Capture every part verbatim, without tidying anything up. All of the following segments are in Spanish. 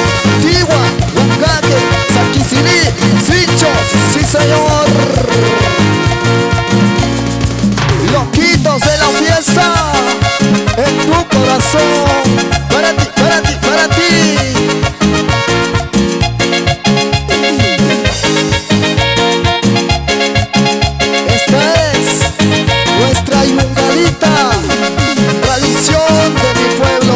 Tigua, Huancaque, Saquicilí, Sinchos, sí señor. Loquitos de la fiesta, en tu corazón. Para ti, para ti, para ti. Esta es nuestra yungadita, tradición de mi pueblo.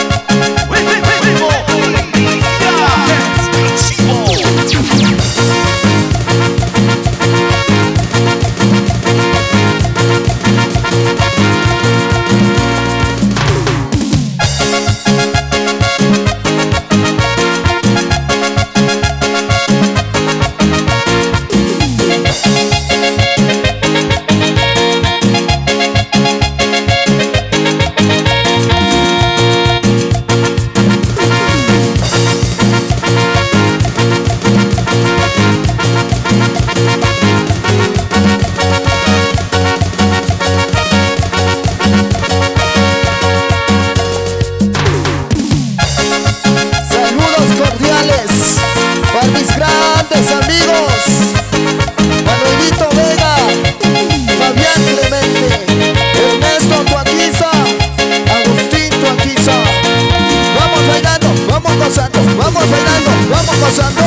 Para mis grandes amigos, Manuelito Vega, Fabián Clemente, Ernesto Tuaquiza, Agustín Tuaquiza. Vamos bailando, vamos gozando, vamos bailando, vamos gozando.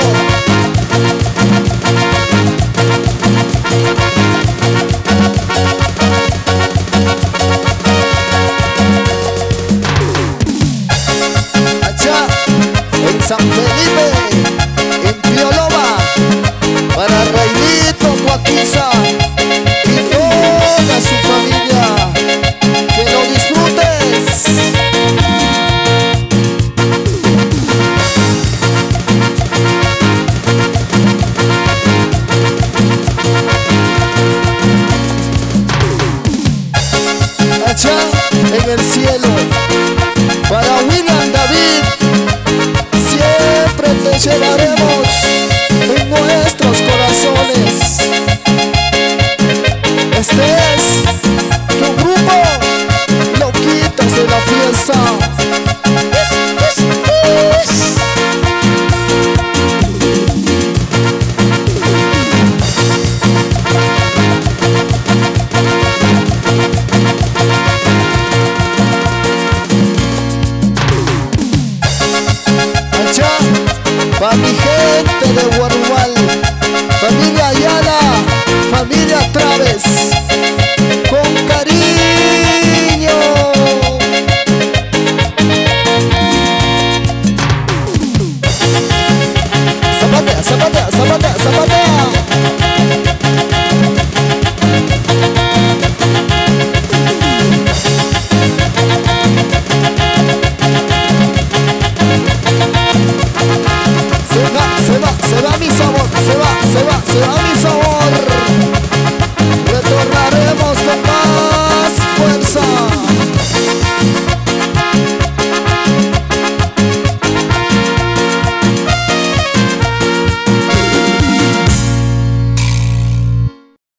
Allá en San Felipe, en Pioloba, para Railito Tuaquiza y toda su familia, que lo disfrutes. Allá en el cielo, para William David, siempre te llevaremos en nuestros corazones. Este es tu grupo, Loquitos de la fiesta. Para mi gente de Guarumal, familia Ayala, familia Traves, con cariño. Zapatea, zapatea, zapatea, zapatea. Se va, se va mi sabor, se va, se va, se va mi sabor.